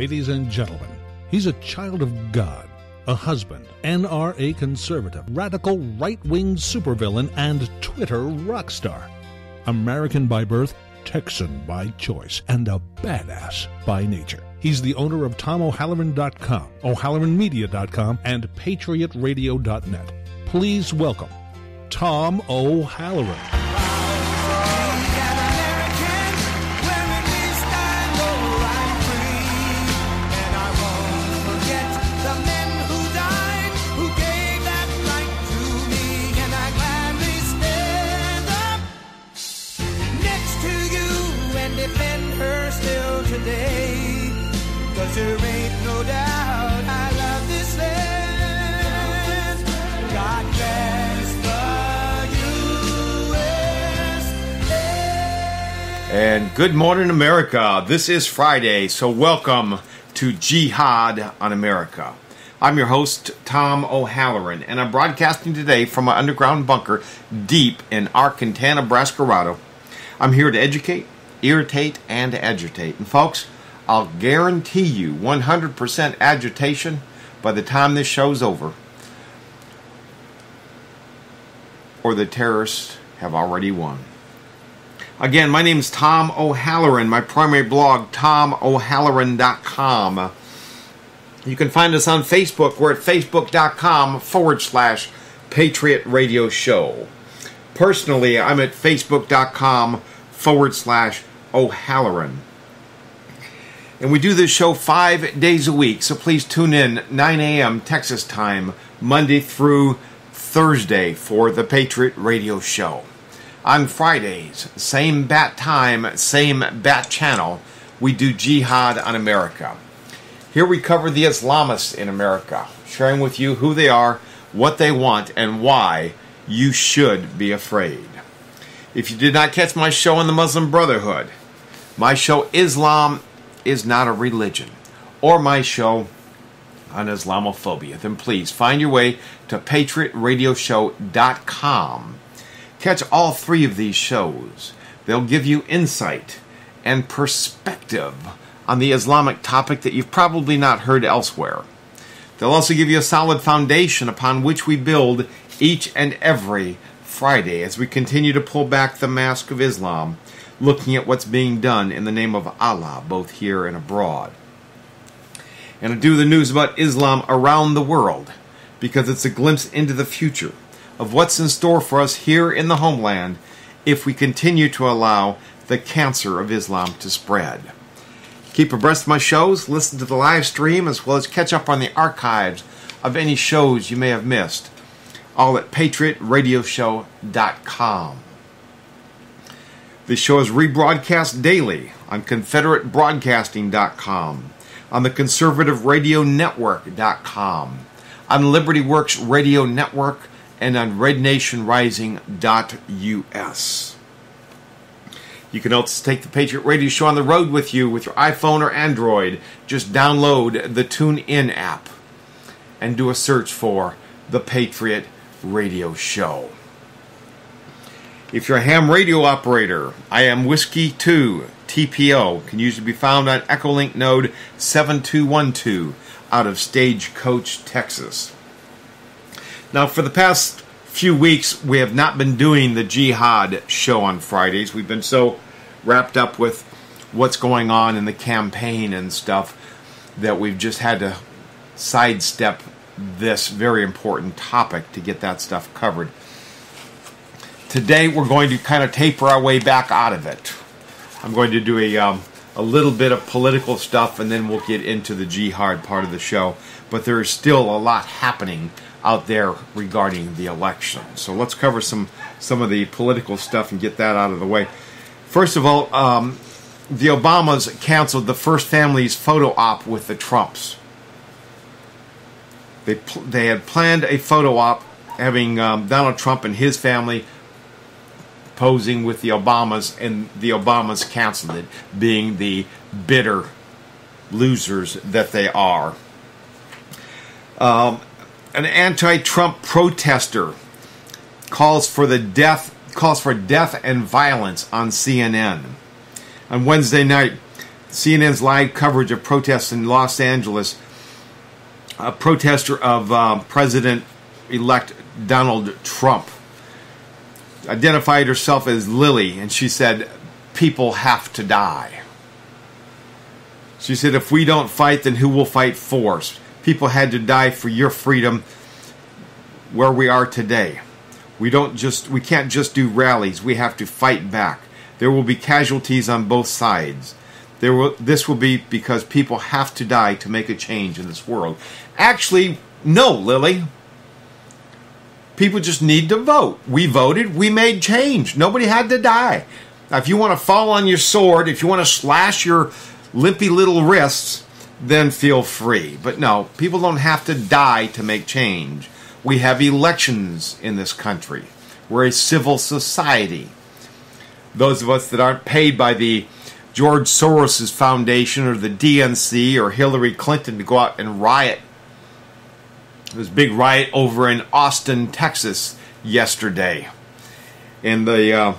Ladies and gentlemen, he's a child of God, a husband, NRA conservative, radical right-wing supervillain, and Twitter rock star. American by birth, Texan by choice, and a badass by nature. He's the owner of TomO'Halloran.com, O'HalloranMedia.com, and PatriotRadio.net. Please welcome Tom O'Halloran. There ain't no doubt I love this land. God bless the USA. And good morning, America. This is Friday, so welcome to Jihad on America. I'm your host, Tom O'Halloran, and I'm broadcasting today from my underground bunker deep in Arkansas, Nebraska. I'm here to educate, irritate, and agitate. And folks, I'll guarantee you 100% agitation by the time this show's over, or the terrorists have already won. Again, my name is Tom O'Halloran. My primary blog, TomO'Halloran.com. You can find us on Facebook. We're at Facebook.com/Patriot Radio Show. Personally, I'm at Facebook.com/O'Halloran. And we do this show 5 days a week, so please tune in 9 a.m. Texas time, Monday through Thursday for the Patriot Radio Show. On Fridays, same bat time, same bat channel, we do Jihad on America. Here we cover the Islamists in America, sharing with you who they are, what they want, and why you should be afraid. If you did not catch my show on the Muslim Brotherhood, my show Islam is not a religion, or my show on Islamophobia, then please find your way to PatriotRadioshow.com. Catch all three of these shows. They'll give you insight and perspective on the Islamic topic that you've probably not heard elsewhere. They'll also give you a solid foundation upon which we build each and every Friday as we continue to pull back the mask of Islam, looking at what's being done in the name of Allah, both here and abroad. And I do the news about Islam around the world, because it's a glimpse into the future of what's in store for us here in the homeland if we continue to allow the cancer of Islam to spread. Keep abreast of my shows, listen to the live stream, as well as catch up on the archives of any shows you may have missed, all at PatriotRadioshow.com. This show is rebroadcast daily on ConfederateBroadcasting.com, on the ConservativeRadioNetwork.com, on LibertyWorks Radio Network, and on RedNationRising.us. You can also take the Patriot Radio Show on the road with you with your iPhone or Android. Just download the TuneIn app and do a search for the Patriot Radio Show. If you're a ham radio operator, I am Whiskey 2 TPO, can usually be found on Echolink node 7212 out of Stagecoach, Texas. Now, for the past few weeks, we have not been doing the Jihad show on Fridays. We've been so wrapped up with what's going on in the campaign and stuff that we've just had to sidestep this very important topic to get that stuff covered. Today we're going to kind of taper our way back out of it. I'm going to do a little bit of political stuff, and then we'll get into the jihad part of the show. But there is still a lot happening out there regarding the election. So let's cover some of the political stuff and get that out of the way. First of all, the Obamas canceled the First Family's photo op with the Trumps. They had planned a photo op having Donald Trump and his family posing with the Obamas, and the Obamas canceled it, being the bitter losers that they are. An anti-Trump protester calls for death and violence on CNN. On Wednesday night, CNN's live coverage of protests in Los Angeles, a protester of President-elect Donald Trump identified herself as Lily, and she said, "People have to die." She said, "If we don't fight, then who will fight for us? People had to die for your freedom where we are today. We can't just do rallies. We have to fight back. There will be casualties on both sides. This will be because people have to die to make a change in this world." Actually, no, Lily. People just need to vote. We voted. We made change. Nobody had to die. Now, if you want to fall on your sword, if you want to slash your limpy little wrists, then feel free. But no, people don't have to die to make change. We have elections in this country. We're a civil society. Those of us that aren't paid by the George Soros' foundation or the DNC or Hillary Clinton to go out and riot. There was a big riot over in Austin, Texas yesterday. And the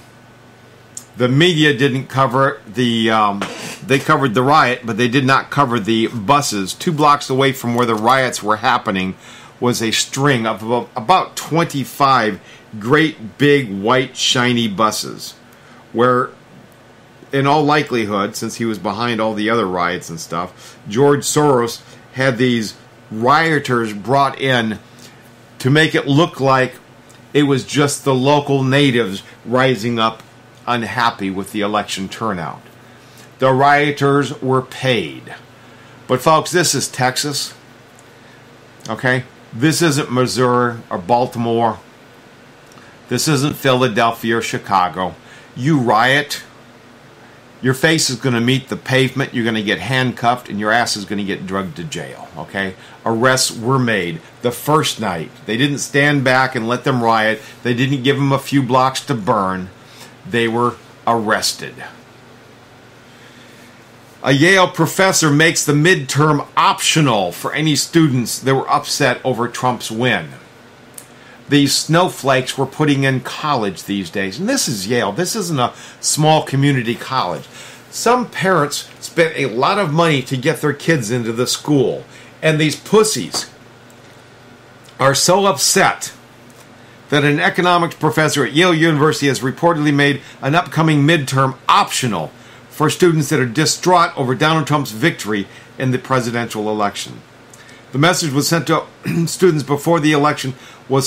media didn't cover they covered the riot, but they did not cover the buses. 2 blocks away from where the riots were happening was a string of about 25 great big white shiny buses, where in all likelihood, since he was behind all the other riots and stuff, George Soros had these rioters brought in to make it look like it was just the local natives rising up unhappy with the election turnout. The rioters were paid. But folks, this is Texas. Okay? This isn't Missouri or Baltimore. This isn't Philadelphia or Chicago. You riot, your face is going to meet the pavement, you're going to get handcuffed, and your ass is going to get drugged to jail. Okay? Arrests were made the first night. They didn't stand back and let them riot. They didn't give them a few blocks to burn. They were arrested. A Yale professor makes the midterm optional for any students that were upset over Trump's win. These snowflakes were putting in college these days. And this is Yale. This isn't a small community college. Some parents spent a lot of money to get their kids into the school. And these pussies are so upset that an economics professor at Yale University has reportedly made an upcoming midterm optional for students that are distraught over Donald Trump's victory in the presidential election. The message was sent to students before the election was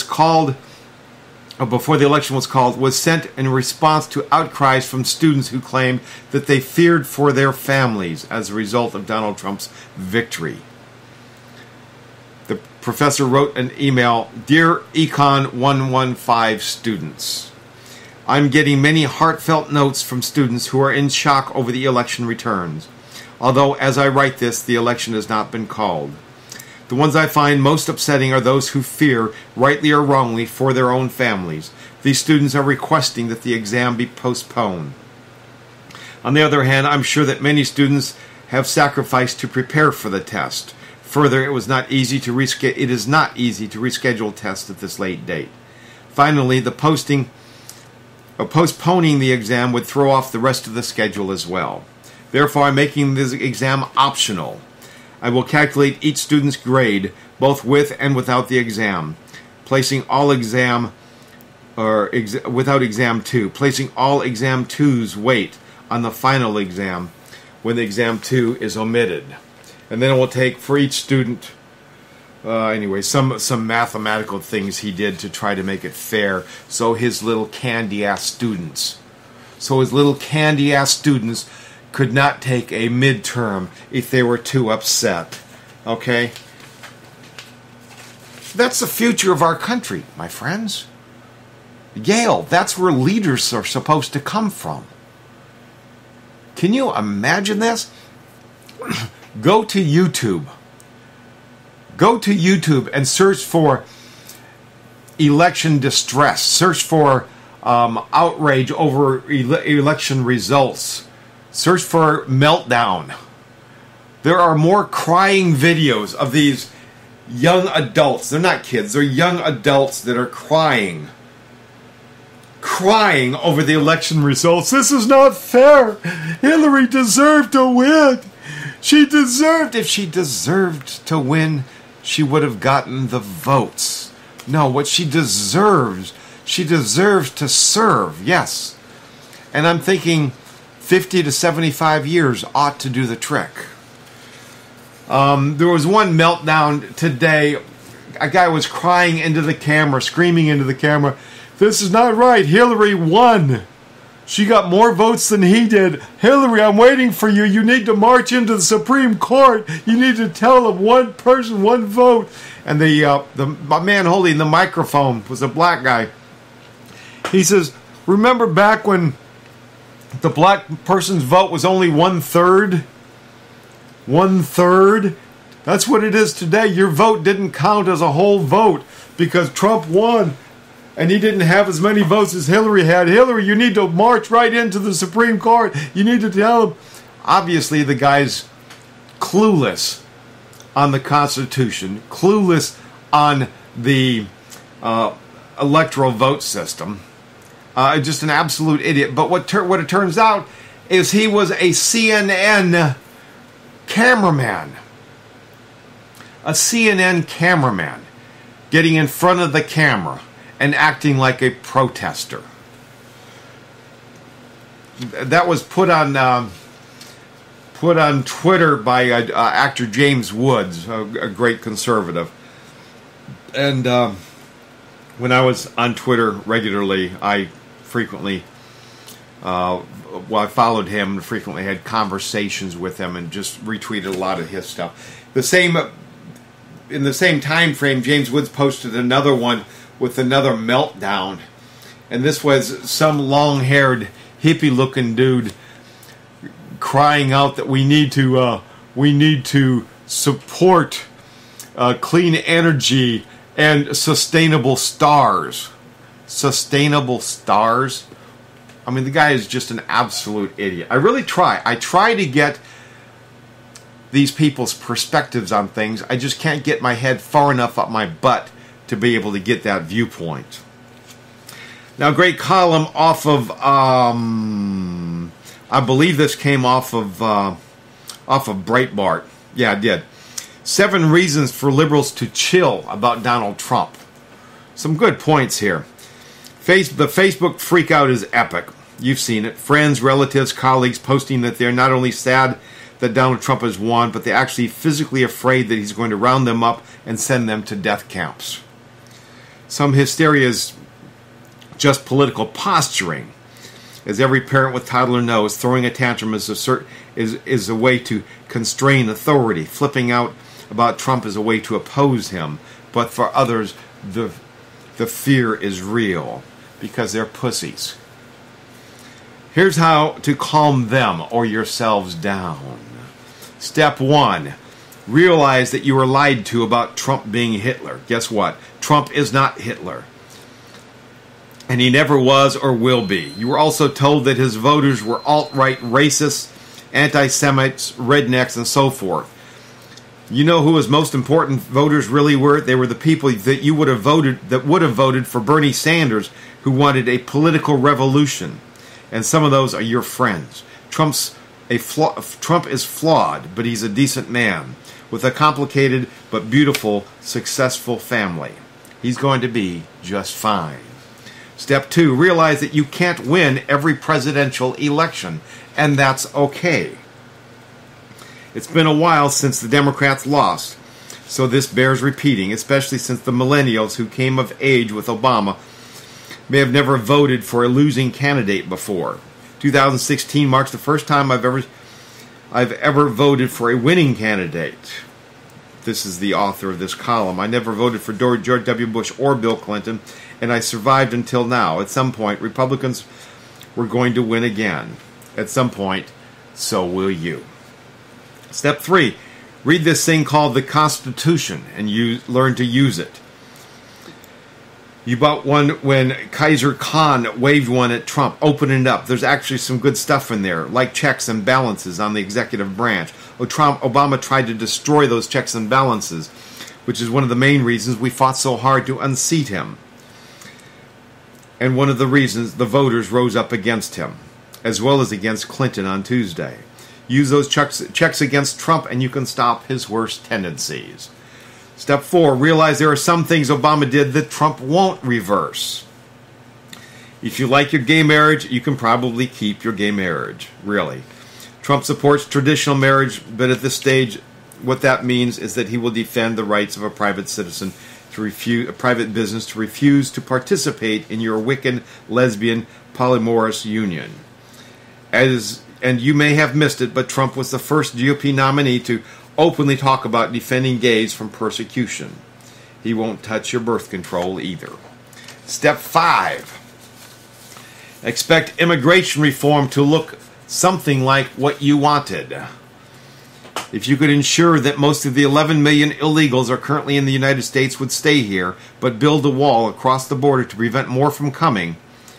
sent in response to outcries from students who claimed that they feared for their families as a result of Donald Trump's victory. The professor wrote an email, "Dear Econ 115 students, I'm getting many heartfelt notes from students who are in shock over the election returns. Although, as I write this, the election has not been called. The ones I find most upsetting are those who fear, rightly or wrongly, for their own families. These students are requesting that the exam be postponed. On the other hand, I'm sure that many students have sacrificed to prepare for the test. Further, it is not easy to reschedule tests at this late date. Finally, postponing the exam would throw off the rest of the schedule as well. Therefore, I'm making this exam optional. I will calculate each student's grade, both with and without the exam, placing all exam 2's weight on the final exam when the exam 2 is omitted. And then it will take for each student, some mathematical things he did to try to make it fair, so his little candy-ass students could not take a midterm if they were too upset. Okay? That's the future of our country, my friends. Yale, that's where leaders are supposed to come from. Can you imagine this? Go to YouTube. Go to YouTube and search for election distress. Search for outrage over election results. Search for meltdown. There are more crying videos of these young adults. They're not kids. They're young adults that are crying crying over the election results. This is not fair. Hillary deserved to win. She deserved. If she deserved to win, she would have gotten the votes. No, what she deserves to serve. Yes. And I'm thinking 50 to 75 years ought to do the trick. There was one meltdown today. A guy was crying into the camera, screaming into the camera, "This is not right. Hillary won. She got more votes than he did. Hillary, I'm waiting for you. You need to march into the Supreme Court. You need to tell them one person, one vote." And the man holding the microphone was a black guy. He says, "Remember back when the black person's vote was only 1/3? 1/3? That's what it is today. Your vote didn't count as a whole vote because Trump won and he didn't have as many votes as Hillary had. Hillary, you need to march right into the Supreme Court. You need to tell him." Obviously, the guy's clueless on the Constitution, clueless on the electoral vote system. Just an absolute idiot. But what it turns out is he was a CNN cameraman. A CNN cameraman getting in front of the camera and acting like a protester. That was put on Twitter by actor James Woods, a great conservative. And when I was on Twitter regularly, I frequently, I followed him and frequently had conversations with him and just retweeted a lot of his stuff. In the same time frame, James Woods posted another one with another meltdown, and this was some long-haired, hippie-looking dude crying out that we need to support clean energy and sustainable stars. Sustainable stars? I mean, the guy is just an absolute idiot. I really try. I try to get these people's perspectives on things. I just can't get my head far enough up my butt to be able to get that viewpoint. Now, great column off of, I believe this came off of Breitbart. Yeah, it did. 7 reasons for liberals to chill about Donald Trump. Some good points here. The Facebook freakout is epic. You've seen it. Friends, relatives, colleagues posting that they're not only sad that Donald Trump has won, but they're actually physically afraid that he's going to round them up and send them to death camps. Some hysteria is just political posturing. As every parent with toddler knows, throwing a tantrum is a way to constrain authority. Flipping out about Trump is a way to oppose him. But for others, the fear is real because they're pussies. Here's how to calm them or yourselves down. Step 1. Realize that you were lied to about Trump being Hitler. Guess what? Trump is not Hitler. And he never was or will be. You were also told that his voters were alt-right racists, anti-Semites, rednecks, and so forth. You know who his most important voters really were? They were the people that would have voted for Bernie Sanders, who wanted a political revolution. And some of those are your friends. Trump is flawed, but he's a decent man with a complicated but beautiful, successful family. He's going to be just fine. Step 2, realize that you can't win every presidential election, and that's okay. It's been a while since the Democrats lost, so this bears repeating, especially since the millennials who came of age with Obama may have never voted for a losing candidate before. 2016 marks the first time I've ever voted for a winning candidate. This is the author of this column. I never voted for George W. Bush or Bill Clinton, and I survived until now. At some point, Republicans were going to win again. At some point, so will you. Step 3, read this thing called the Constitution and learn to use it. You bought one when Kaiser Khan waved one at Trump. Open it up. There's actually some good stuff in there, like checks and balances on the executive branch. Obama tried to destroy those checks and balances, which is one of the main reasons we fought so hard to unseat him. and one of the reasons the voters rose up against him, as well as against Clinton on Tuesday. Use those checks against Trump and you can stop his worst tendencies. Step 4, realize there are some things Obama did that Trump won't reverse. If you like your gay marriage, you can probably keep your gay marriage, really. Trump supports traditional marriage, but at this stage, what that means is that he will defend the rights of a private citizen to refuse, a private business to refuse to participate in your Wiccan, lesbian, polyamorous union. And you may have missed it, but Trump was the first GOP nominee to openly talk about defending gays from persecution. He won't touch your birth control either. Step 5. Expect immigration reform to look something like what you wanted. If you could ensure that most of the 11 million illegals are currently in the United States would stay here, but build a wall across the border to prevent more from coming,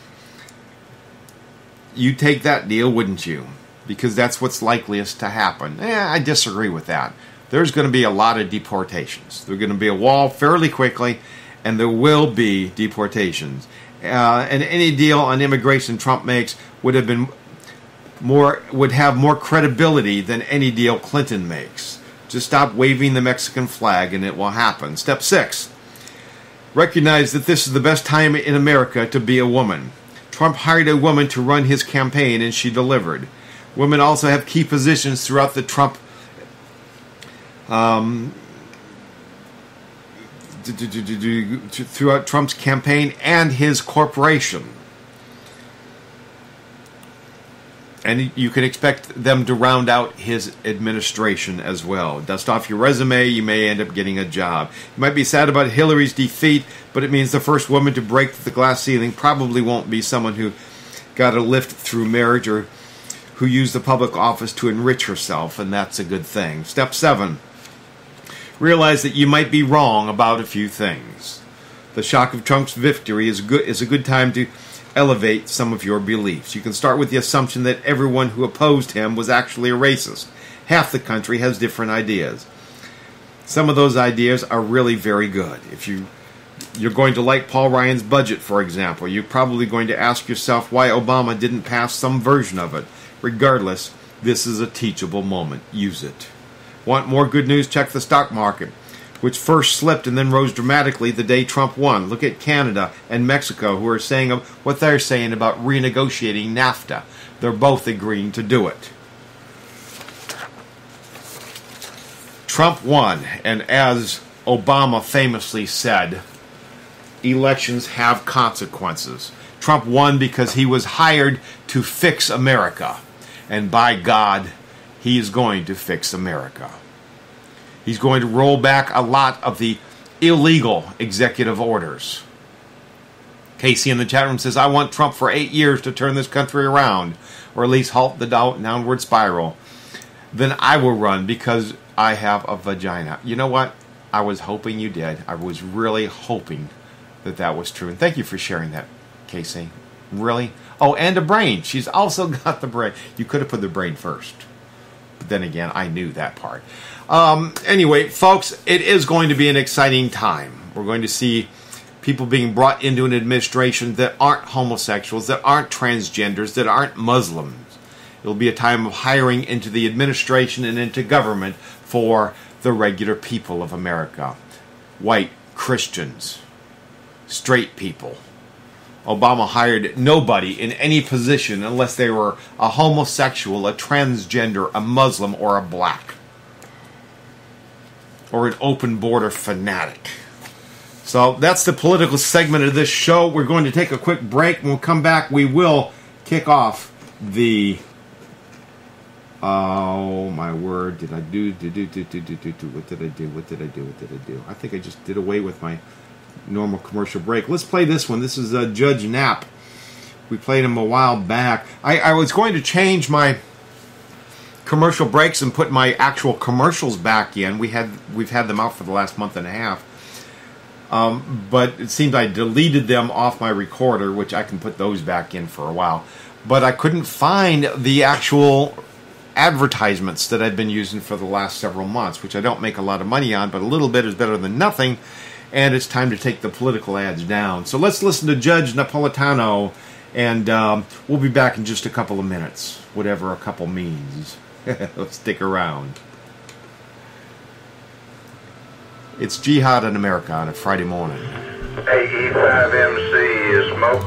you'd take that deal, wouldn't you? Because that's what's likeliest to happen. I disagree with that. There's going to be a lot of deportations. There's going to be a wall fairly quickly, and there will be deportations. And any deal on immigration Trump makes would have more credibility than any deal Clinton makes. Just stop waving the Mexican flag and it will happen. Step 6. Recognize that this is the best time in America to be a woman. Trump hired a woman to run his campaign and she delivered. Women also have key positions throughout the Trump throughout Trump's campaign and his corporation. And you can expect them to round out his administration as well. Dust off your resume, you may end up getting a job. You might be sad about Hillary's defeat, but it means the first woman to break the glass ceiling probably won't be someone who got a lift through marriage or who used the public office to enrich herself, and that's a good thing. Step 7. Realize that you might be wrong about a few things. The shock of Trump's victory is a good time to elevate some of your beliefs. You can start with the assumption that everyone who opposed him was actually a racist. Half the country has different ideas. Some of those ideas are really very good. If you're going to like Paul Ryan's budget, for example, you're probably going to ask yourself why Obama didn't pass some version of it. Regardless, this is a teachable moment. Use it. Want more good news? Check the stock market, which first slipped and then rose dramatically the day Trump won. Look at Canada and Mexico, who are saying what they're saying about renegotiating NAFTA. They're both agreeing to do it. Trump won, and as Obama famously said, elections have consequences. Trump won because he was hired to fix America. And by God, he is going to fix America. He's going to roll back a lot of the illegal executive orders. Casey in the chat room says, I want Trump for 8 years to turn this country around, or at least halt the downward spiral. Then I will run because I have a vagina. You know what? I was hoping you did. I was really hoping that was true. And thank you for sharing that, Casey. Really? Oh, and a brain. She's also got the brain. You could have put the brain first. But then again, I knew that part. Anyway, folks, it is going to be an exciting time. We're going to see people being brought into an administration that aren't homosexuals, that aren't transgenders, that aren't Muslims. It'll be a time of hiring into the administration and into government for the regular people of America. White Christians, straight people. Obama hired nobody in any position unless they were a homosexual, a transgender, a Muslim, or a black. Or an open border fanatic. So that's the political segment of this show. We're going to take a quick break. When we come back, we will kick off the... Oh, my word. What did I do? What did I do? I think I just did away with my normal commercial break. Let's play this one. This is Judge Knapp. We played him a while back. I was going to change my commercial breaks and put my actual commercials back in. We've had them out for the last month and a half. But it seems I deleted them off my recorder, which I can put those back in for a while. But I couldn't find the actual advertisements that I'd been using for the last several months, which I don't make a lot of money on, but a little bit is better than nothing. and it's time to take the political ads down. So let's listen to Judge Napolitano, and we'll be back in just a couple of minutes, whatever a couple means. Let's stick around. It's Jihad on America on a Friday morning. AE5MC is Mo.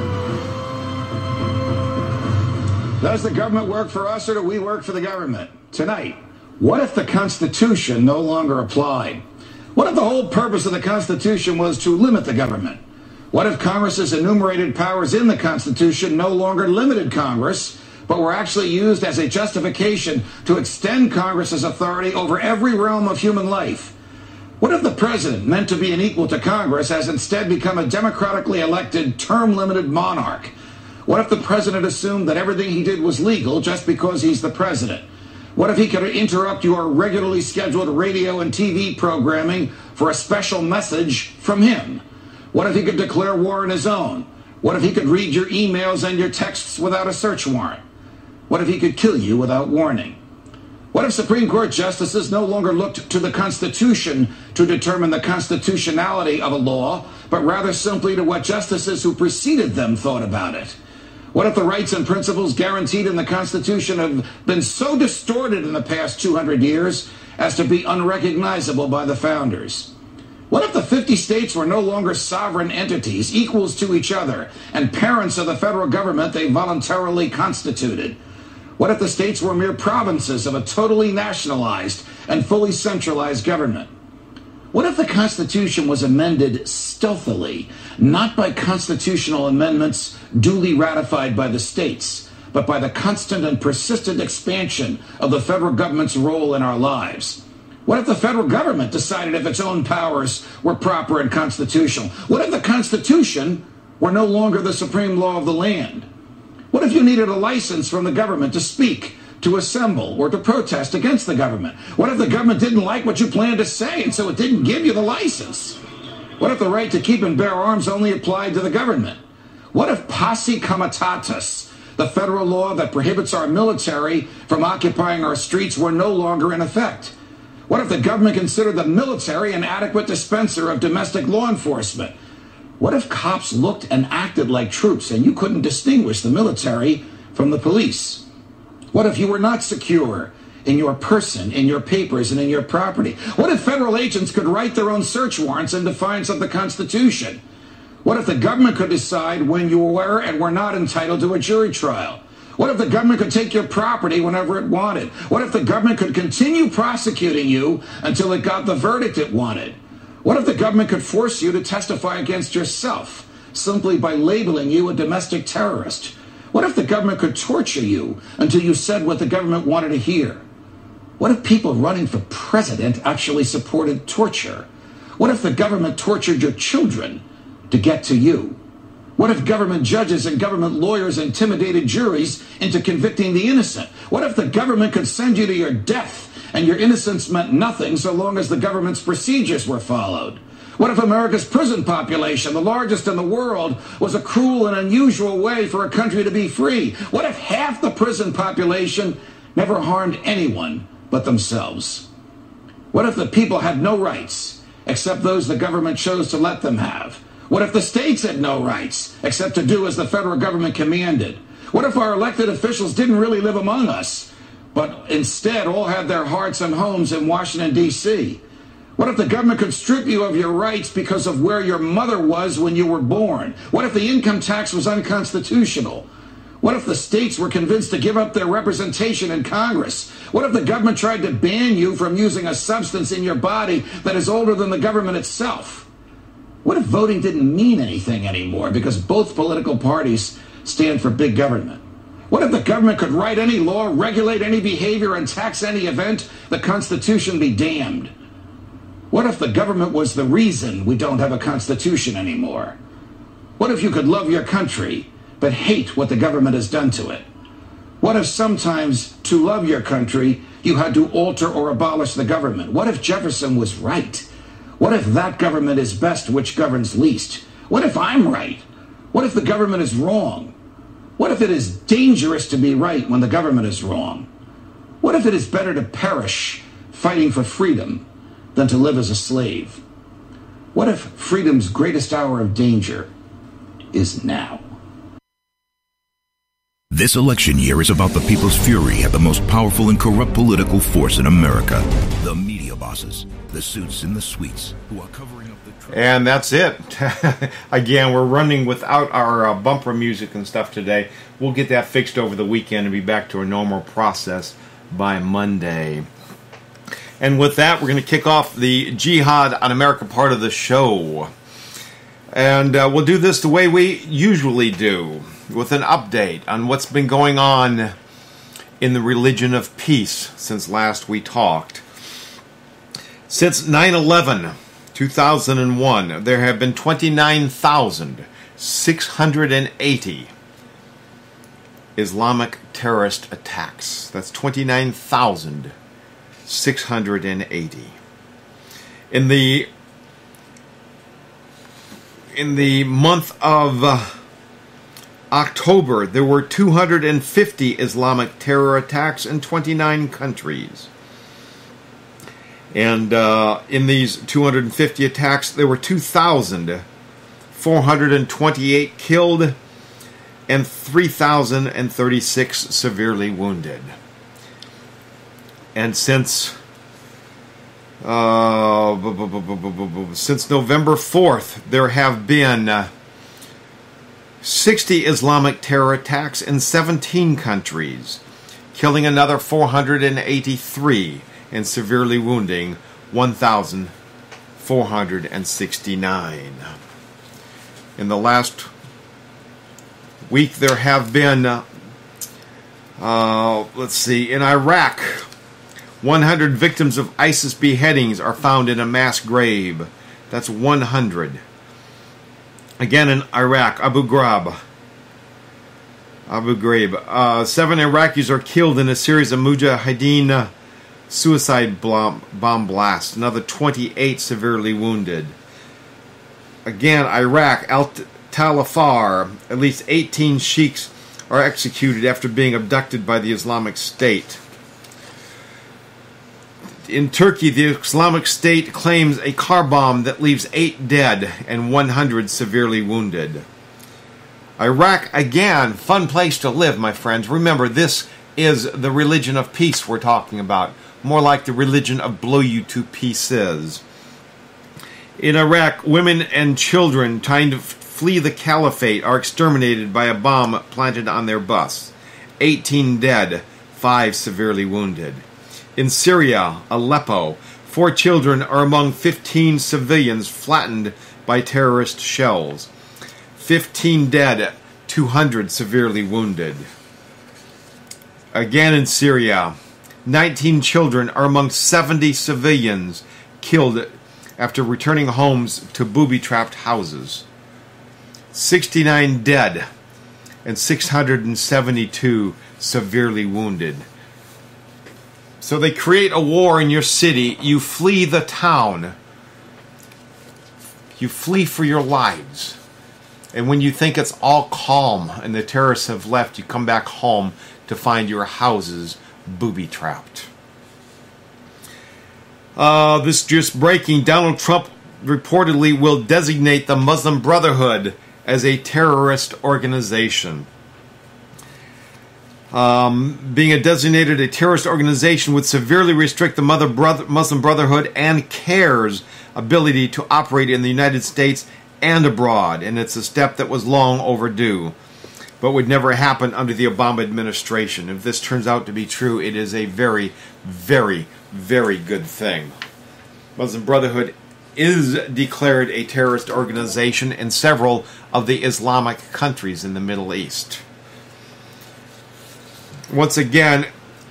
Does the government work for us, or do we work for the government? Tonight, what if the Constitution no longer applied? What if the whole purpose of the Constitution was to limit the government? What if Congress's enumerated powers in the Constitution no longer limited Congress, but were actually used as a justification to extend Congress's authority over every realm of human life? What if the president, meant to be an equal to Congress, has instead become a democratically elected, term-limited monarch? What if the president assumed that everything he did was legal just because he's the president? What if he could interrupt your regularly scheduled radio and TV programming for a special message from him? What if he could declare war on his own? What if he could read your emails and your texts without a search warrant? What if he could kill you without warning? What if Supreme Court justices no longer looked to the Constitution to determine the constitutionality of a law, but rather simply to what justices who preceded them thought about it? What if the rights and principles guaranteed in the Constitution have been so distorted in the past 200 years as to be unrecognizable by the founders? What if the 50 states were no longer sovereign entities, equals to each other, and parents of the federal government they voluntarily constituted? What if the states were mere provinces of a totally nationalized and fully centralized government? What if the Constitution was amended stealthily, not by constitutional amendments duly ratified by the states, but by the constant and persistent expansion of the federal government's role in our lives? What if the federal government decided if its own powers were proper and constitutional? What if the Constitution were no longer the supreme law of the land? What if you needed a license from the government to speak, to assemble, or to protest against the government? What if the government didn't like what you planned to say, and so it didn't give you the license? What if the right to keep and bear arms only applied to the government? What if posse comitatus, the federal law that prohibits our military from occupying our streets, were no longer in effect? What if the government considered the military an adequate dispenser of domestic law enforcement? What if cops looked and acted like troops and you couldn't distinguish the military from the police? What if you were not secure in your person, in your papers, and in your property? What if federal agents could write their own search warrants in defiance of the Constitution? What if the government could decide when you were and were not entitled to a jury trial? What if the government could take your property whenever it wanted? What if the government could continue prosecuting you until it got the verdict it wanted? What if the government could force you to testify against yourself simply by labeling you a domestic terrorist? What if the government could torture you until you said what the government wanted to hear? What if people running for president actually supported torture? What if the government tortured your children to get to you? What if government judges and government lawyers intimidated juries into convicting the innocent? What if the government could send you to your death and your innocence meant nothing so long as the government's procedures were followed? What if America's prison population, the largest in the world, was a cruel and unusual way for a country to be free? What if half the prison population never harmed anyone but themselves? What if the people had no rights except those the government chose to let them have? What if the states had no rights except to do as the federal government commanded? What if our elected officials didn't really live among us, but instead all had their hearts and homes in Washington, D.C.? What if the government could strip you of your rights because of where your mother was when you were born? What if the income tax was unconstitutional? What if the states were convinced to give up their representation in Congress? What if the government tried to ban you from using a substance in your body that is older than the government itself? What if voting didn't mean anything anymore because both political parties stand for big government? What if the government could write any law, regulate any behavior, and tax any event? The Constitution be damned. What if the government was the reason we don't have a Constitution anymore? What if you could love your country but hate what the government has done to it? What if sometimes to love your country you had to alter or abolish the government? What if Jefferson was right? What if that government is best which governs least? What if I'm right? What if the government is wrong? What if it is dangerous to be right when the government is wrong? What if it is better to perish fighting for freedom than to live as a slave? What if freedom's greatest hour of danger is now? This election year is about the people's fury at the most powerful and corrupt political force in America. The media bosses, the suits and the suites, who are covering up the truth. And that's it. Again, we're running without our bumper music and stuff today. We'll get that fixed over the weekend and be back to a normal process by Monday. And with that, we're going to kick off the Jihad on America part of the show. And we'll do this the way we usually do, with an update on what's been going on in the religion of peace since last we talked. Since 9/11, 2001, there have been 29,680 Islamic terrorist attacks. That's 29,680. In the month of October, there were 250 Islamic terror attacks in 29 countries. And in these 250 attacks, there were 2,428 killed and 3,036 severely wounded. And since November 4th, there have been 60 Islamic terror attacks in 17 countries, killing another 483 and severely wounding 1,469. In the last week, there have been, in Iraq, 100 victims of ISIS beheadings are found in a mass grave. That's 100. Again in Iraq, Abu Ghraib. 7 Iraqis are killed in a series of Mujahideen suicide bomb blasts. Another 28 severely wounded. Again, Iraq, Tal Afar, at least 18 sheikhs are executed after being abducted by the Islamic State. In Turkey, the Islamic State claims a car bomb that leaves 8 dead and 100 severely wounded. Iraq, again, fun place to live, my friends. Remember, this is the religion of peace we're talking about. More like the religion of blow you to pieces. In Iraq, women and children trying to flee the caliphate are exterminated by a bomb planted on their bus. 18 dead, 5 severely wounded. In Syria, Aleppo, 4 children are among 15 civilians flattened by terrorist shells. 15 dead, 200 severely wounded. Again in Syria, 19 children are among 70 civilians killed after returning homes to booby-trapped houses. 69 dead and 672 severely wounded. So they create a war in your city. You flee the town. You flee for your lives. And when you think it's all calm and the terrorists have left, you come back home to find your houses booby-trapped. This just breaking. Donald Trump reportedly will designate the Muslim Brotherhood as a terrorist organization. Being designated a terrorist organization would severely restrict the Muslim Brotherhood and CARE's ability to operate in the United States and abroad, and it's a step that was long overdue, but would never happen under the Obama administration. If this turns out to be true, it is a very, very, very good thing. Muslim Brotherhood is declared a terrorist organization in several of the Islamic countries in the Middle East. Once again,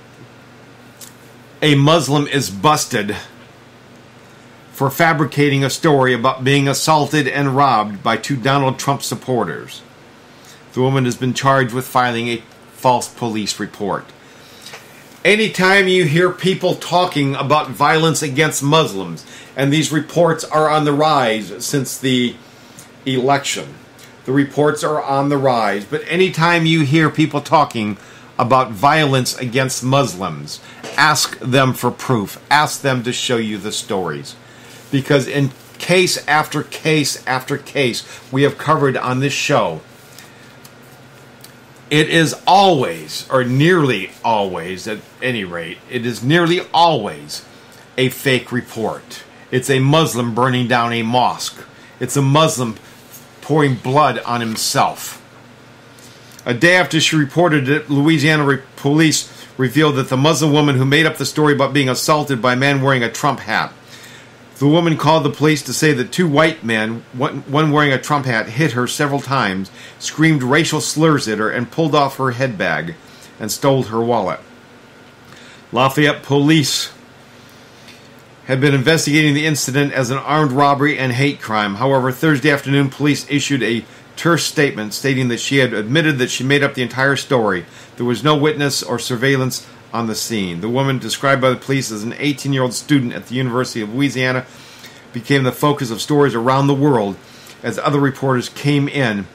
a Muslim is busted for fabricating a story about being assaulted and robbed by 2 Donald Trump supporters. The woman has been charged with filing a false police report. Anytime you hear people talking about violence against Muslims, and these reports are on the rise since the election, the reports are on the rise, but anytime you hear people talking about violence against Muslims, ask them for proof. Ask them to show you the stories. Because in case after case after case we have covered on this show, it is always, or nearly always at any rate, it is nearly always a fake report. It's a Muslim burning down a mosque. It's a Muslim pouring blood on himself. A day after she reported it, Louisiana police revealed that the Muslim woman who made up the story about being assaulted by a man wearing a Trump hat. The woman called the police to say that two white men, one wearing a Trump hat, hit her several times, screamed racial slurs at her, and pulled off her head bag and stole her wallet. Lafayette police had been investigating the incident as an armed robbery and hate crime. However, Thursday afternoon, police issued a terse statement stating that she had admitted that she made up the entire story. There was no witness or surveillance on the scene. The woman, described by the police as an 18-year-old student at the University of Louisiana, became the focus of stories around the world as other reporters came in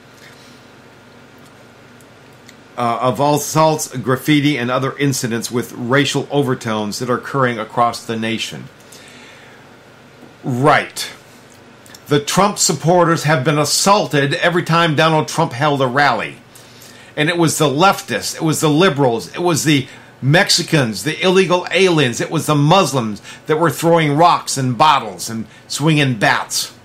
of all assaults, graffiti, and other incidents with racial overtones that are occurring across the nation. Right. The Trump supporters have been assaulted every time Donald Trump held a rally. And it was the leftists, it was the liberals, it was the Mexicans, the illegal aliens, it was the Muslims that were throwing rocks and bottles and swinging bats.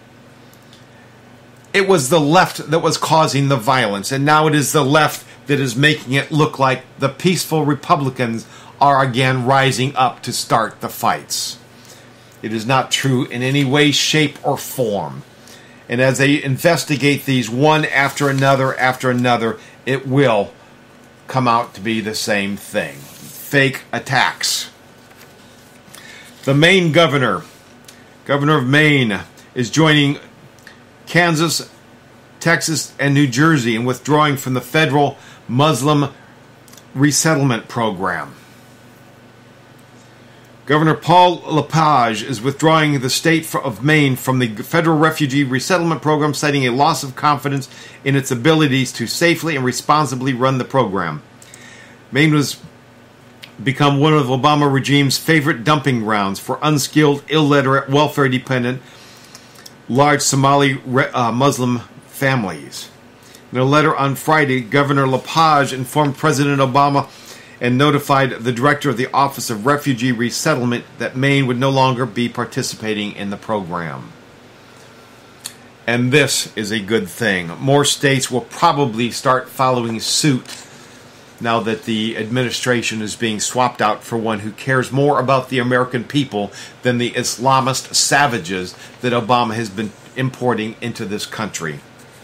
It was the left that was causing the violence, and now it is the left that is making it look like the peaceful Republicans are again rising up to start the fights. It is not true in any way, shape, or form. And as they investigate these one after another, it will come out to be the same thing. Fake attacks. The Maine governor of Maine, is joining Kansas, Texas, and New Jersey in withdrawing from the federal Muslim resettlement program. Governor Paul LePage is withdrawing the state of Maine from the federal refugee resettlement program, citing a loss of confidence in its abilities to safely and responsibly run the program. Maine has become one of the Obama regime's favorite dumping grounds for unskilled, illiterate, welfare-dependent, large Somali Muslim families. In a letter on Friday, Governor LePage informed President Obama and notified the director of the Office of Refugee Resettlement that Maine would no longer be participating in the program. And this is a good thing. More states will probably start following suit now that the administration is being swapped out for one who cares more about the American people than the Islamist savages that Obama has been importing into this country.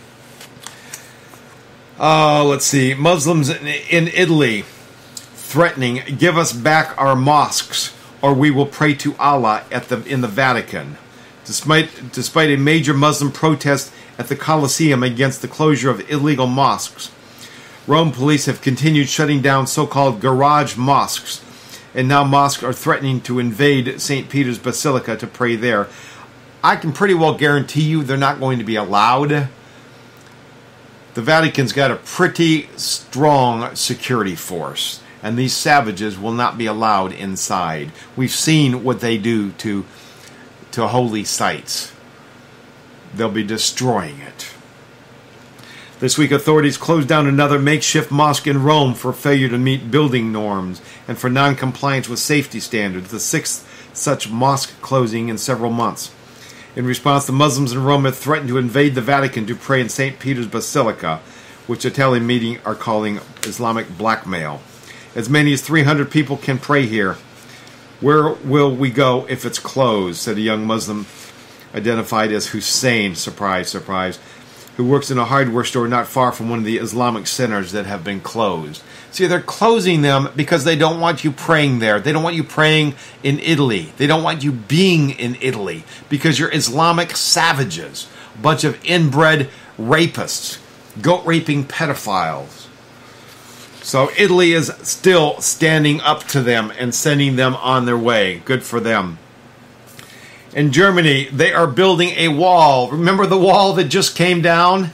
Let's see. Muslims in Italy threatening, give us back our mosques or we will pray to Allah in the Vatican. Despite a major Muslim protest at the Colosseum against the closure of illegal mosques, Rome police have continued shutting down so-called garage mosques, and now mosques are threatening to invade St. Peter's Basilica to pray there. I can pretty well guarantee you they're not going to be allowed. The Vatican's got a pretty strong security force, and these savages will not be allowed inside. We've seen what they do to holy sites. They'll be destroying it. This week, authorities closed down another makeshift mosque in Rome for failure to meet building norms and for non-compliance with safety standards, the sixth such mosque closing in several months. In response, the Muslims in Rome have threatened to invade the Vatican to pray in St. Peter's Basilica, which Italian media are calling Islamic blackmail. As many as 300 people can pray here. Where will we go if it's closed? Said a young Muslim identified as Hussein, surprise, surprise, who works in a hardware store not far from one of the Islamic centers that have been closed. See, they're closing them because they don't want you praying there. They don't want you praying in Italy. They don't want you being in Italy because you're Islamic savages, a bunch of inbred rapists, goat-raping pedophiles. So Italy is still standing up to them and sending them on their way. Good for them. In Germany, they are building a wall. Remember the wall that just came down?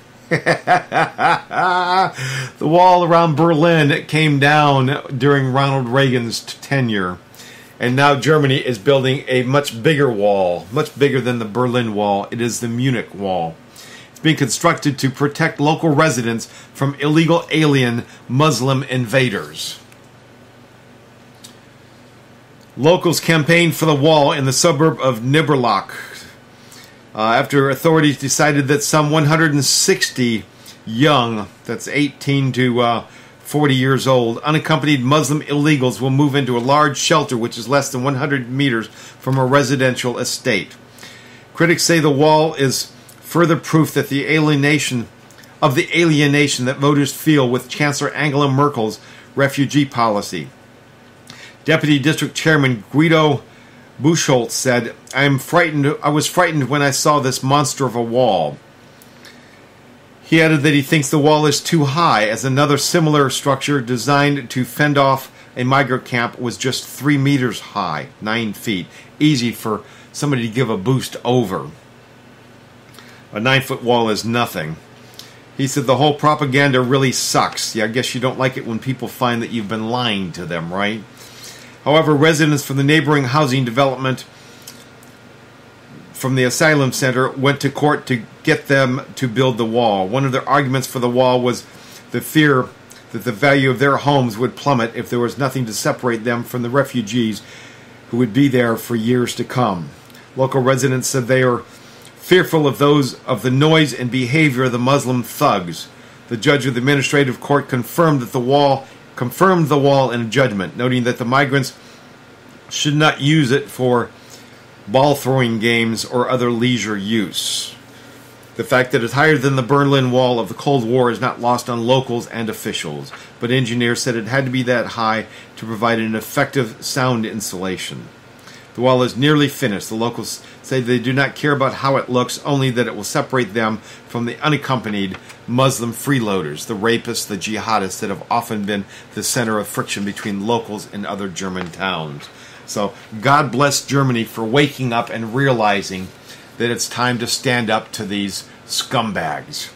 The wall around Berlin came down during Ronald Reagan's tenure. And now Germany is building a much bigger wall, much bigger than the Berlin Wall. It is the Munich Wall. It's being constructed to protect local residents from illegal alien Muslim invaders. Locals campaigned for the wall in the suburb of Niederlach after authorities decided that some 160 young, that's 18 to 40 years old, unaccompanied Muslim illegals will move into a large shelter which is less than 100 meters from a residential estate. Critics say the wall is further proof that the alienation that voters feel with Chancellor Angela Merkel's refugee policy. Deputy District Chairman Guido Buchholz said, I was frightened when I saw this monster of a wall. He added that he thinks the wall is too high, as another similar structure designed to fend off a migrant camp was just 3 meters high, 9 feet. Easy for somebody to give a boost over. A 9-foot wall is nothing. He said the whole propaganda really sucks. Yeah, I guess you don't like it when people find that you've been lying to them, right? However, residents from the neighboring housing development from the asylum center went to court to get them to build the wall. One of their arguments for the wall was the fear that the value of their homes would plummet if there was nothing to separate them from the refugees who would be there for years to come. Local residents said they are fearful of the noise and behavior of the Muslim thugs. The judge of the administrative court confirmed the wall in a judgment, noting that the migrants should not use it for ball-throwing games or other leisure use. The fact that it's higher than the Berlin Wall of the Cold War is not lost on locals and officials, but engineers said it had to be that high to provide an effective sound insulation. The wall is nearly finished. The locals say they do not care about how it looks, only that it will separate them from the unaccompanied Muslim freeloaders, the rapists, the jihadists that have often been the center of friction between locals and other German towns. So God bless Germany for waking up and realizing that it's time to stand up to these scumbags.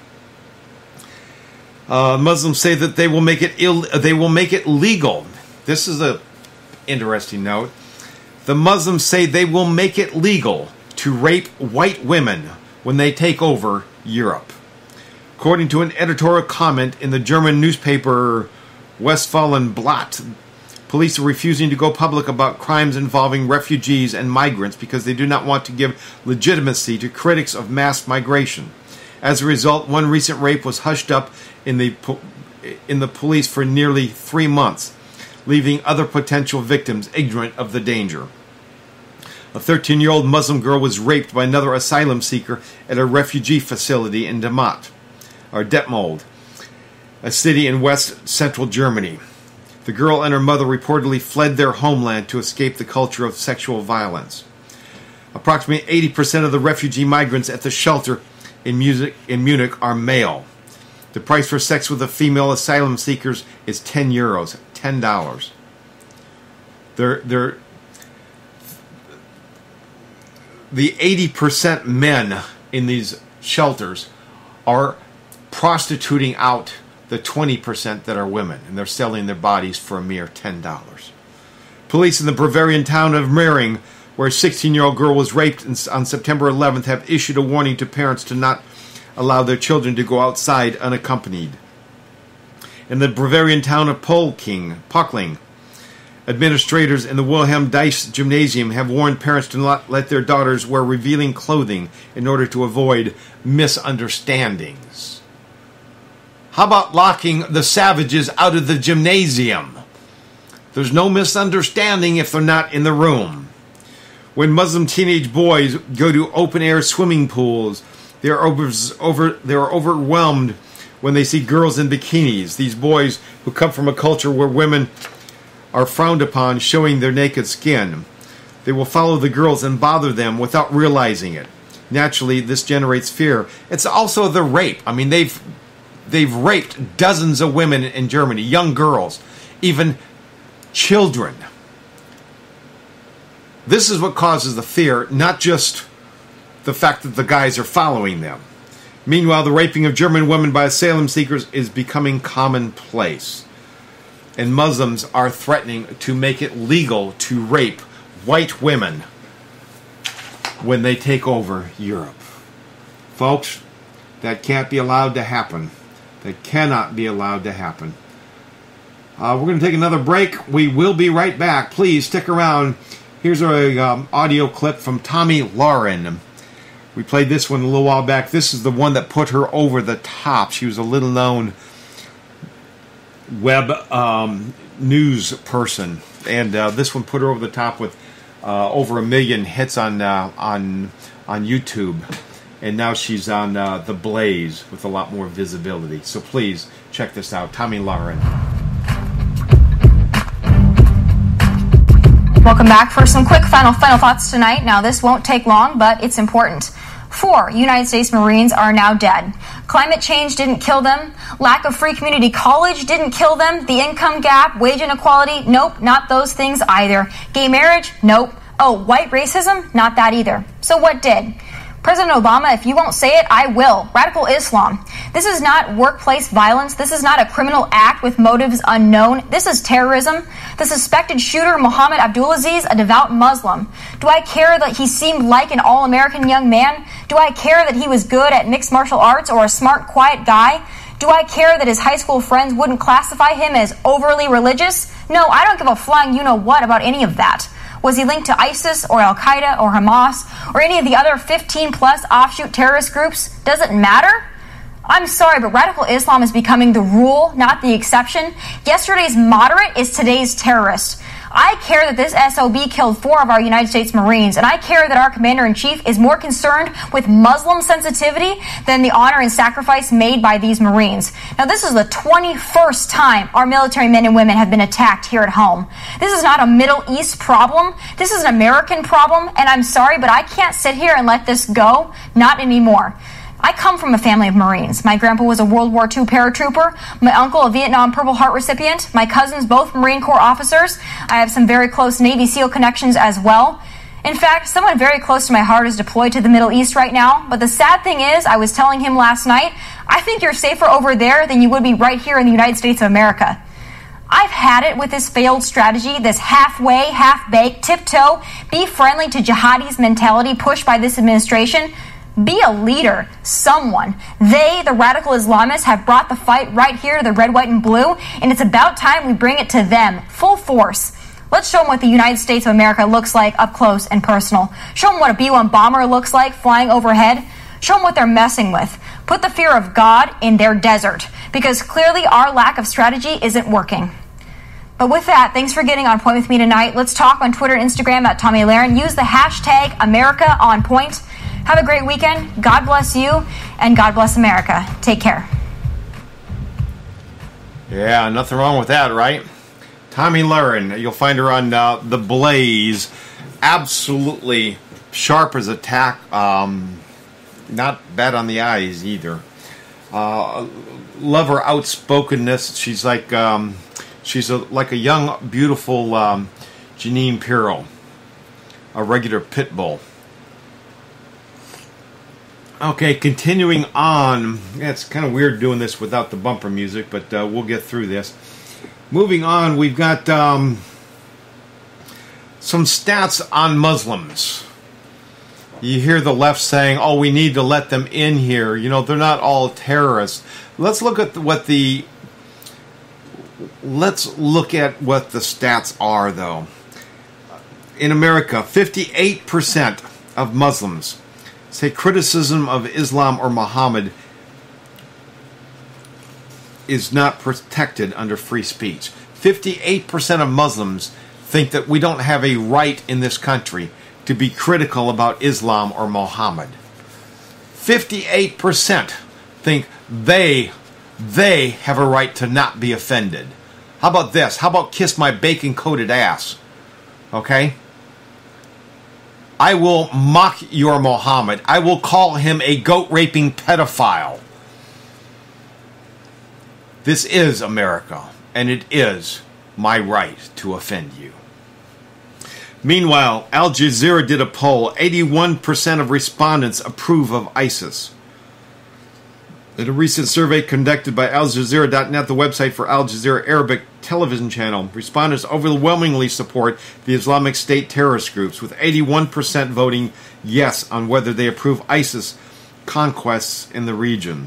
Muslims say that they will make it legal. This is a interesting note. The Muslims say they will make it legal to rape white women when they take over Europe. According to an editorial comment in the German newspaper Westfalen-Blatt, police are refusing to go public about crimes involving refugees and migrants because they do not want to give legitimacy to critics of mass migration. As a result, one recent rape was hushed up in the police for nearly 3 months, leaving other potential victims ignorant of the danger. A 13-year-old Muslim girl was raped by another asylum seeker at a refugee facility in Detmold, a city in west-central Germany. The girl and her mother reportedly fled their homeland to escape the culture of sexual violence. Approximately 80% of the refugee migrants at the shelter in Munich are male. The price for sex with the female asylum seekers is €10, $10. The 80% men in these shelters are prostituting out the 20% that are women, and they're selling their bodies for a mere $10. Police in the Bavarian town of Mering, where a 16-year-old girl was raped on September 11th, have issued a warning to parents to not allow their children to go outside unaccompanied. In the Bavarian town of Pockling, administrators in the Wilhelm Deis Gymnasium have warned parents to not let their daughters wear revealing clothing in order to avoid misunderstandings. How about locking the savages out of the gymnasium? There's no misunderstanding if they're not in the room. When Muslim teenage boys go to open-air swimming pools, they are overwhelmed when they see girls in bikinis. These boys who come from a culture where women are frowned upon showing their naked skin. They will follow the girls and bother them without realizing it. Naturally, this generates fear. It's also the rape. I mean, they've raped dozens of women in Germany, young girls, even children. This is what causes the fear, not just the fact that the guys are following them. Meanwhile, the raping of German women by asylum seekers is becoming commonplace. And Muslims are threatening to make it legal to rape white women when they take over Europe. Folks, that can't be allowed to happen. That cannot be allowed to happen. We're going to take another break. We will be right back. Please stick around. Here's an audio clip from Tommy Lauren. We played this one a little while back. This is the one that put her over the top. She was a little-known web news person, and this one put her over the top with over 1 million hits on YouTube. And now she's on The Blaze with a lot more visibility. So please check this out. Tommy Lauren. Welcome back for some quick final thoughts tonight. Now, this won't take long, but it's important. 4 United States Marines are now dead. Climate change didn't kill them. Lack of free community college didn't kill them. The income gap, wage inequality, nope, not those things either. Gay marriage, nope. Oh, white racism, not that either. So what did? President Obama, if you won't say it, I will. Radical Islam. This is not workplace violence. This is not a criminal act with motives unknown. This is terrorism. The suspected shooter, Mohammed Abdulaziz, a devout Muslim. Do I care that he seemed like an all-American young man? Do I care that he was good at mixed martial arts or a smart, quiet guy? Do I care that his high school friends wouldn't classify him as overly religious? No, I don't give a flying you-know-what about any of that. Was he linked to ISIS or Al-Qaeda or Hamas or any of the other 15-plus offshoot terrorist groups? Does it matter? I'm sorry, but radical Islam is becoming the rule, not the exception. Yesterday's moderate is today's terrorist. I care that this SOB killed 4 of our United States Marines, and I care that our Commander-in-Chief is more concerned with Muslim sensitivity than the honor and sacrifice made by these Marines. Now, this is the 21st time our military men and women have been attacked here at home. This is not a Middle East problem. This is an American problem, and I'm sorry, but I can't sit here and let this go. Not anymore. I come from a family of Marines. My grandpa was a World War II paratrooper. My uncle, a Vietnam Purple Heart recipient. My cousins, both Marine Corps officers. I have some very close Navy SEAL connections as well. In fact, someone very close to my heart is deployed to the Middle East right now. But the sad thing is, I was telling him last night, I think you're safer over there than you would be right here in the United States of America. I've had it with this failed strategy, this halfway, half-baked, tiptoe, be friendly to jihadis mentality pushed by this administration. Be a leader, someone. They, the radical Islamists, have brought the fight right here to the red, white, and blue, and it's about time we bring it to them, full force. Let's show them what the United States of America looks like up close and personal. Show them what a B-1 bomber looks like flying overhead. Show them what they're messing with. Put the fear of God in their desert, because clearly our lack of strategy isn't working. But with that, thanks for getting on point with me tonight. Let's talk on Twitter and Instagram at Tommy Laren. Use the hashtag AmericaOnPoint. Have a great weekend. God bless you, and God bless America. Take care. Yeah, nothing wrong with that, right? Tommy Lauren, you'll find her on The Blaze. Absolutely sharp as a tack. Not bad on the eyes either. Love her outspokenness. She's like like a young, beautiful Janine Pirro, a regular pit bull. Okay, continuing on. Yeah, it's kind of weird doing this without the bumper music, but we'll get through this. Moving on, we've got some stats on Muslims. You hear the left saying, oh, we need to let them in here. You know, they're not all terrorists. Let's look at what the stats are, though. In America, 58% of Muslims say criticism of Islam or Muhammad is not protected under free speech. 58% of Muslims think that we don't have a right in this country to be critical about Islam or Muhammad. 58% think they have a right to not be offended. How about this? How about kiss my bacon-coated ass? Okay? I will mock your Muhammad. I will call him a goat-raping pedophile. This is America, and it is my right to offend you. Meanwhile, Al Jazeera did a poll. 81% of respondents approve of ISIS. In a recent survey conducted by Al Jazeera.net, the website for Al Jazeera Arabic television channel, respondents overwhelmingly support the Islamic State terrorist groups, with 81% voting yes on whether they approve ISIS conquests in the region.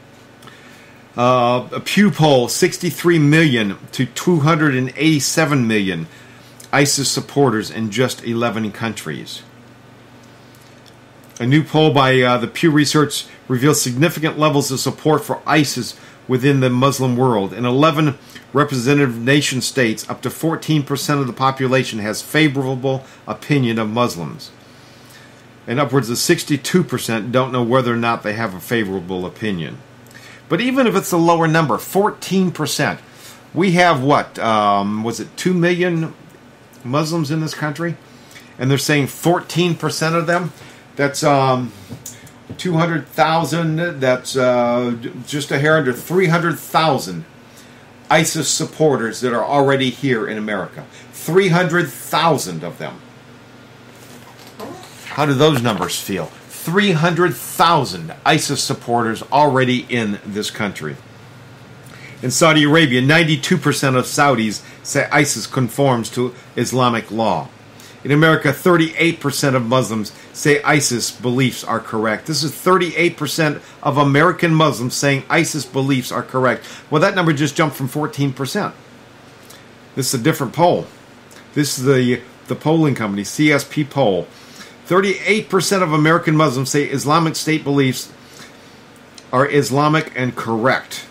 A Pew poll, 63 million to 287 million ISIS supporters in just 11 countries. A new poll by the Pew Research reveals significant levels of support for ISIS within the Muslim world. In 11 representative nation states, up to 14% of the population has favorable opinion of Muslims. And upwards of 62% don't know whether or not they have a favorable opinion. But even if it's a lower number, 14%, we have what? Was it 2 million Muslims in this country? And they're saying 14% of them? That's 200,000. That's just a hair under 300,000 ISIS supporters that are already here in America. 300,000 of them. How do those numbers feel? 300,000 ISIS supporters already in this country. In Saudi Arabia, 92% of Saudis say ISIS conforms to Islamic law. In America, 38% of Muslims say ISIS beliefs are correct. This is 38% of American Muslims saying ISIS beliefs are correct. Well, that number just jumped from 14%. This is a different poll. This is the polling company, CSP poll. 38% of American Muslims say Islamic State beliefs are Islamic and correct.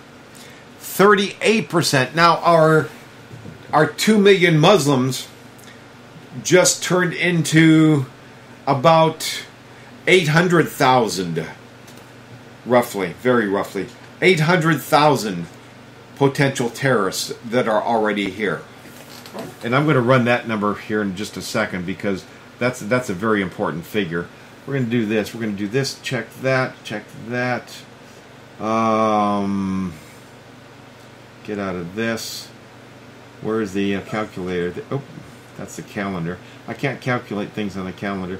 38%. Now, our 2 million Muslims just turned into about 800,000, roughly, very roughly, 800,000 potential terrorists that are already here. And I'm going to run that number here in just a second because that's a very important figure. We're going to do this. We're going to do this. Check that. Check that. Get out of this. Where is the calculator? Oh, that's the calendar. I can't calculate things on the calendar.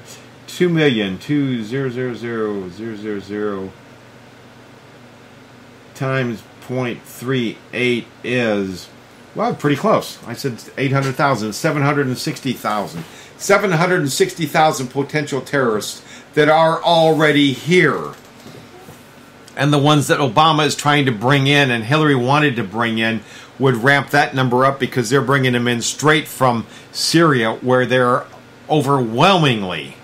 2,200,000 times 0.38 is, well, pretty close. I said 800,000, 760,000. 760,000 potential terrorists that are already here. And the ones that Obama is trying to bring in and Hillary wanted to bring in would ramp that number up because they're bringing them in straight from Syria, where they're overwhelmingly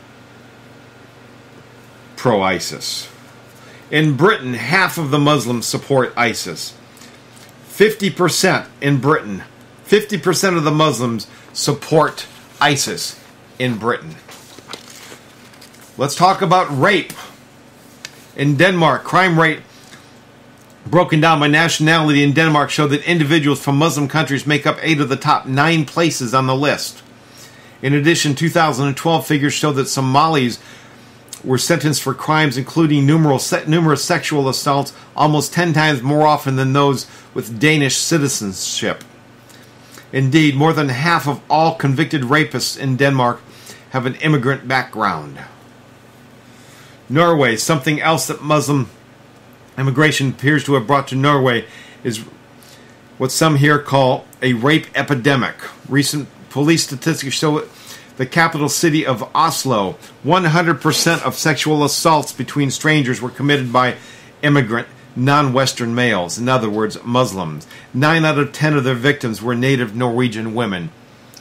pro-ISIS. In Britain, half of the Muslims support ISIS. 50% in Britain. 50% of the Muslims support ISIS in Britain. Let's talk about rape. In Denmark, crime rate broken down by nationality in Denmark showed that individuals from Muslim countries make up 8 of the top 9 places on the list. In addition, 2012 figures show that Somalis were sentenced for crimes including numerous sexual assaults almost 10 times more often than those with Danish citizenship. Indeed, more than half of all convicted rapists in Denmark have an immigrant background. Norway, something else that Muslim immigration appears to have brought to Norway, is what some here call a rape epidemic. Recent police statistics show the capital city of Oslo, 100% of sexual assaults between strangers were committed by immigrant non-Western males, in other words, Muslims. 9 out of 10 of their victims were native Norwegian women.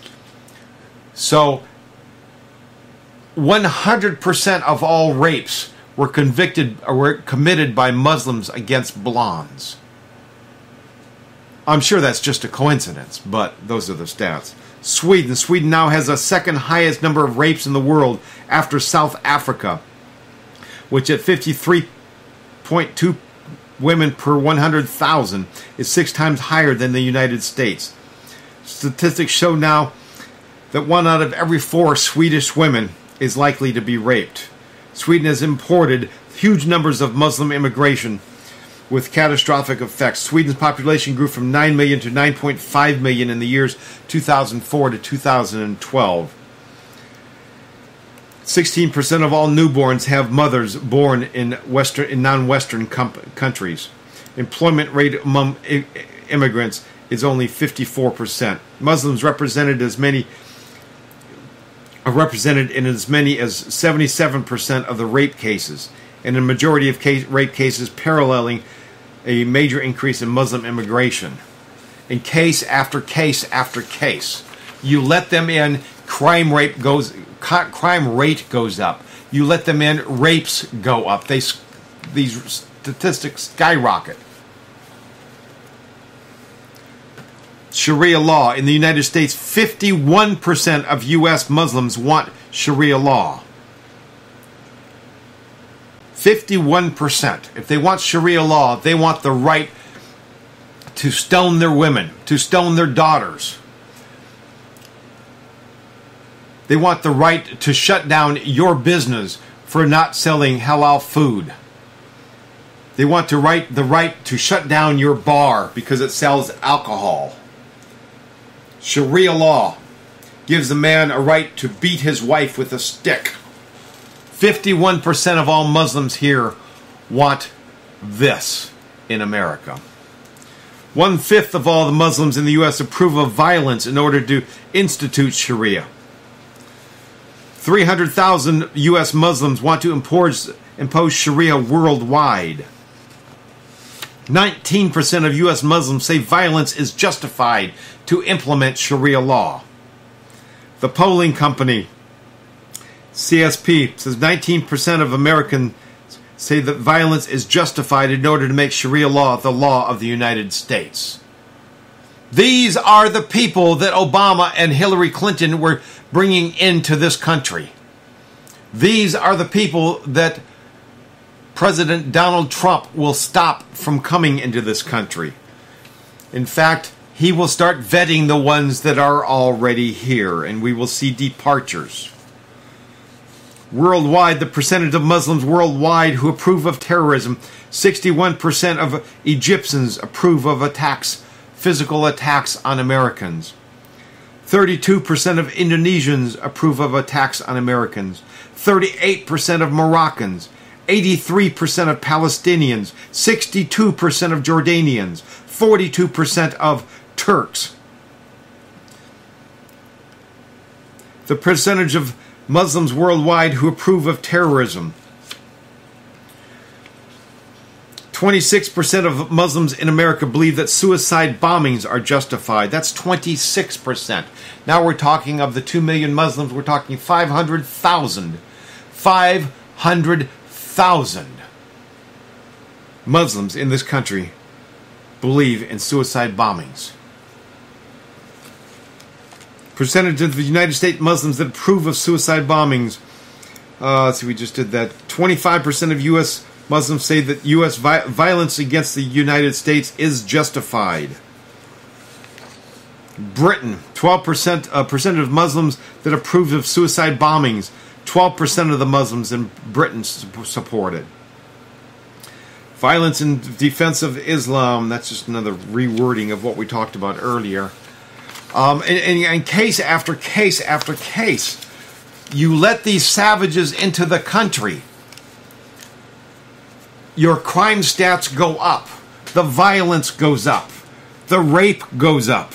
So 100% of all rapes were committed by Muslims against blondes. I'm sure that's just a coincidence, but those are the stats. Sweden now has the second highest number of rapes in the world after South Africa, which at 53.2 women per 100,000 is 6 times higher than the United States. Statistics show now that 1 out of every 4 Swedish women is likely to be raped. Sweden has imported huge numbers of Muslim immigration with catastrophic effects. Sweden's population grew from 9 million to 9.5 million in the years 2004 to 2012. 16% of all newborns have mothers born in non-Western countries. Employment rate among immigrants is only 54%. Muslims are represented in as many as 77% of the rape cases, and a majority of rape cases paralleling a major increase in Muslim immigration. In case after case after case, you let them in, crime rate goes up. You let them in, rapes go up. These statistics skyrocket. Sharia law. In the United States, 51% of U.S. Muslims want Sharia law. 51%. If they want Sharia law, they want the right to stone their women, to stone their daughters. They want the right to shut down your business for not selling halal food. They want the right to shut down your bar because it sells alcohol. Sharia law gives a man a right to beat his wife with a stick. 51% of all Muslims here want this in America. 1/5 of all the Muslims in the U.S. approve of violence in order to institute Sharia. 300,000 U.S. Muslims want to impose Sharia worldwide. 19% of U.S. Muslims say violence is justified to implement Sharia law. The polling company CSP says 19% of Americans say that violence is justified in order to make Sharia law the law of the United States. These are the people that Obama and Hillary Clinton were bringing into this country. These are the people that President Donald Trump will stop from coming into this country. In fact, he will start vetting the ones that are already here, and we will see departures. Worldwide, the percentage of Muslims worldwide who approve of terrorism, 61% of Egyptians approve of attacks, physical attacks on Americans. 32% of Indonesians approve of attacks on Americans. 38% of Moroccans. 83% of Palestinians. 62% of Jordanians. 42% of Turks. The percentage of Muslims worldwide who approve of terrorism. 26% of Muslims in America believe that suicide bombings are justified. That's 26%. Now we're talking of the 2 million Muslims, we're talking 500,000. 500,000 Muslims in this country believe in suicide bombings. Percentage of the United States Muslims that approve of suicide bombings. Let's see, we just did that. 25% of U.S. Muslims say that U.S. violence against the United States is justified. Britain, 12% percentage of Muslims that approve of suicide bombings. 12% of the Muslims in Britain support it. Violence in defense of Islam. That's just another rewording of what we talked about earlier. And case after case after case, you let these savages into the country. Your crime stats go up. The violence goes up. The rape goes up.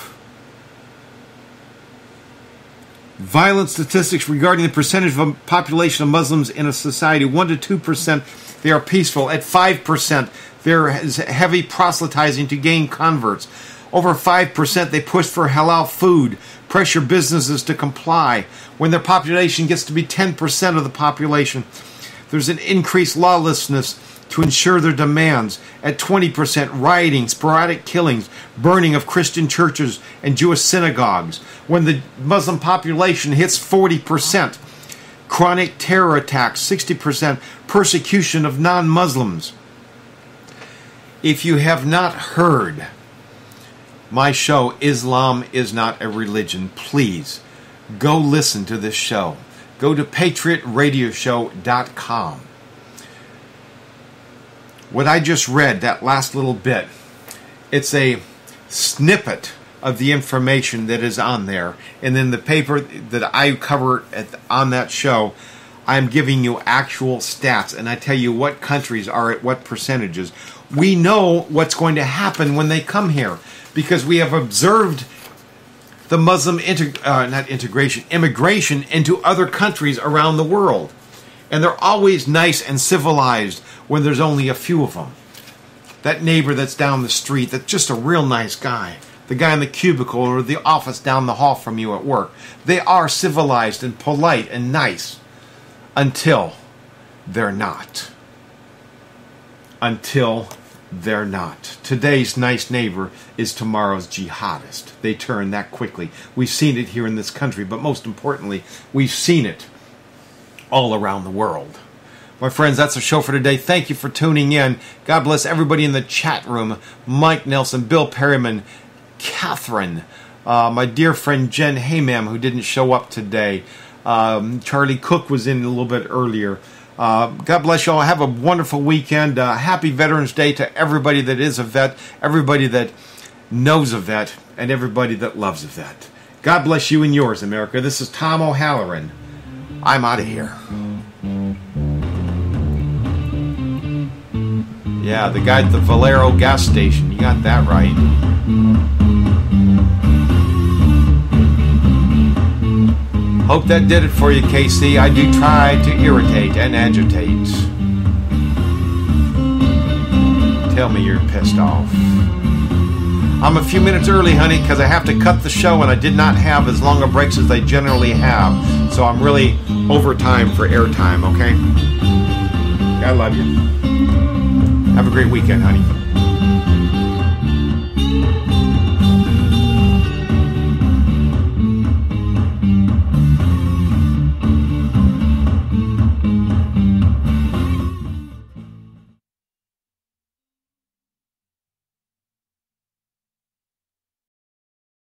Violent statistics regarding the percentage of a population of Muslims in a society, 1 to 2%, they are peaceful. At 5%, there is heavy proselytizing to gain converts. Over 5%, they push for halal food, pressure businesses to comply. When their population gets to be 10% of the population, there's an increased lawlessness to ensure their demands. At 20%, rioting, sporadic killings, burning of Christian churches and Jewish synagogues. When the Muslim population hits 40%, chronic terror attacks, 60%, persecution of non-Muslims. If you have not heard my show, Islam is Not a Religion, please go listen to this show. Go to patriotradioshow.com. What I just read, that last little bit, it's a snippet of the information that is on there. And then the paper that I cover on that show, I'm giving you actual stats, and I tell you what countries are at what percentages. We know what's going to happen when they come here because we have observed the Muslim immigration into other countries around the world. And they're always nice and civilized when there's only a few of them. That neighbor that's down the street, that's just a real nice guy. The guy in the cubicle or the office down the hall from you at work. They are civilized and polite and nice until they're not. Until they're not. Today's nice neighbor is tomorrow's jihadist. They turn that quickly. We've seen it here in this country, but most importantly, we've seen it all around the world. My friends, that's the show for today. Thank you for tuning in. God bless everybody in the chat room. Mike Nelson, Bill Perryman, Catherine, my dear friend Jen Haymam, who didn't show up today. Charlie Cook was in a little bit earlier. God bless you all. Have a wonderful weekend. Happy Veterans Day to everybody that is a vet, everybody that knows a vet, and everybody that loves a vet. God bless you and yours, America. This is Tom O'Halloran. I'm out of here. Yeah, the guy at the Valero gas station. You got that right. Hope that did it for you, KC. I do try to irritate and agitate. Tell me you're pissed off. I'm a few minutes early, honey, because I have to cut the show, and I did not have as long a breaks as they generally have. So I'm really over time for airtime, okay? I love you. Have a great weekend, honey.